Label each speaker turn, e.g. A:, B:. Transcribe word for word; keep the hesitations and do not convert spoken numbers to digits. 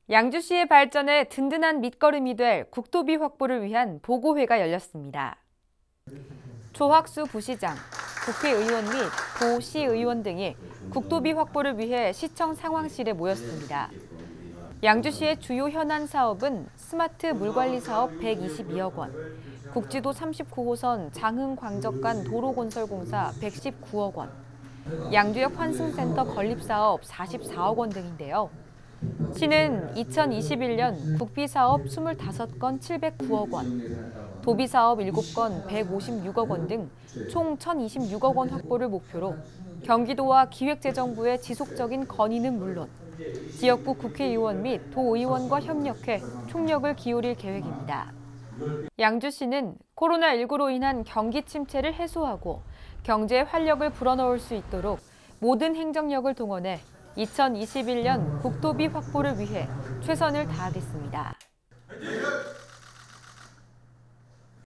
A: 양주시의 발전에 든든한 밑거름이 될 국토비 확보를 위한 보고회가 열렸습니다. 조학수 부시장, 국회의원 및 도시의원 등이 국토비 확보를 위해 시청 상황실에 모였습니다. 양주시의 주요 현안 사업은 스마트 물관리 사업 백이십이억 원, 국지도 삼십구 호선 장흥광적 간 도로건설 공사 백십구억 원, 양주역 환승센터 건립사업 사십사억 원 등인데요. 시는 이천이십일 년 국비사업 이십오 건 칠백구억 원, 도비사업 일곱 건 백오십육억 원 등 총 천이십육억 원 확보를 목표로 경기도와 기획재정부의 지속적인 건의는 물론 지역구 국회의원 및 도의원과 협력해 총력을 기울일 계획입니다. 양주시는 코로나십구로 인한 경기 침체를 해소하고 경제에 활력을 불어넣을 수 있도록 모든 행정력을 동원해 이천이십일 년 국토비 확보를 위해 최선을 다하겠습니다.